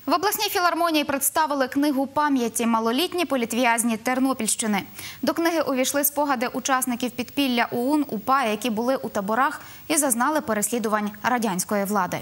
В обласній філармонії представили книгу пам'яті «Малолітні політв'язні Тернопільщини». До книги увійшли спогади учасників підпілля ОУН, УПА, які були у таборах і зазнали переслідувань радянської влади.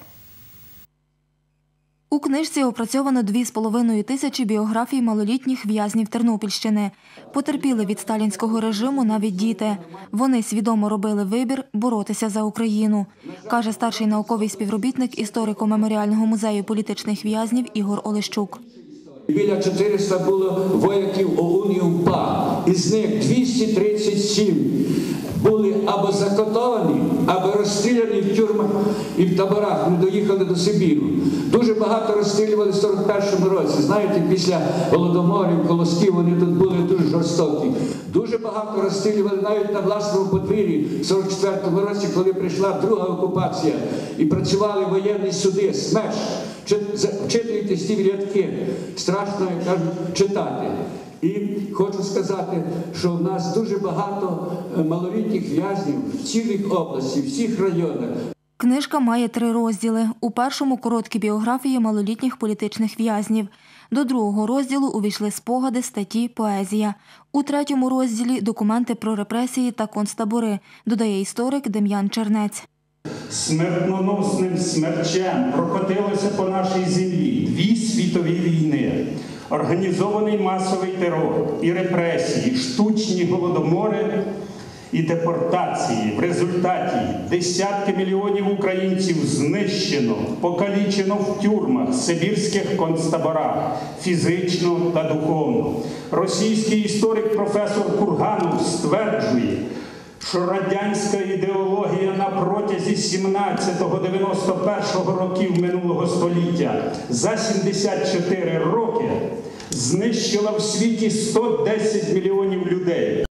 У книжці опрацьовано 2,5 тисячі біографій малолітніх в'язнів Тернопільщини. Потерпіли від сталінського режиму навіть діти. Вони свідомо робили вибір боротися за Україну, каже старший науковий співробітник історико-меморіального музею політичних в'язнів Ігор Олещук. Біля 400 було вояків ОУН і УПА. Із них 237 були або закатовані, або розстріляні в тюрмах і в таборах, не доїхали до Сибіру. Дуже багато розстрілювали в 41-му році. Знаєте, після голодоморів, колосків вони тут були дуже жорстокі. Дуже багато розстрілювали навіть на власному подвір'ї в 44-му році, коли прийшла друга окупація. І працювали воєнні суди, смерть. Вчитуйтесь ті рядки, страшно, як кажуть, читати. І хочу сказати, що в нас дуже багато малолітніх в'язнів в цілій області, в всіх районах. Книжка має 3 розділи. У першому – короткі біографії малолітніх політичних в'язнів. До другого розділу увійшли спогади, статті, поезія. У третьому розділі – документи про репресії та концтабори, додає історик Дем'ян Чернець. Смертоносним смерчем прокотилося по нашій землі 2 світові війни. Організований масовий терор і репресії, штучні голодомори і депортації. В результаті десятки мільйонів українців знищено, покалічено в тюрмах, сибірських концтаборах, фізично та духовно. Російський історик професор Курганов стверджує, що радянська ідеологія на протязі 17-91 років минулого століття за 74 роки знищила в світі 110 мільйонів людей.